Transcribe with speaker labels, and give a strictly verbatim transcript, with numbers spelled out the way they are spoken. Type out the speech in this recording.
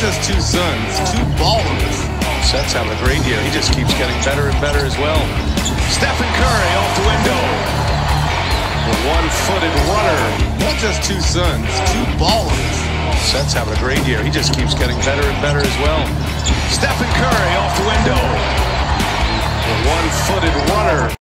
Speaker 1: just two sons, two ballers. Seth's having a great year. He just keeps getting better and better as well. Stephen Curry off the window. The one-footed runner. Not just two sons, two ballers. Seth's having a great year. He just keeps getting better and better as well. Stephen Curry off the window. The one-footed runner.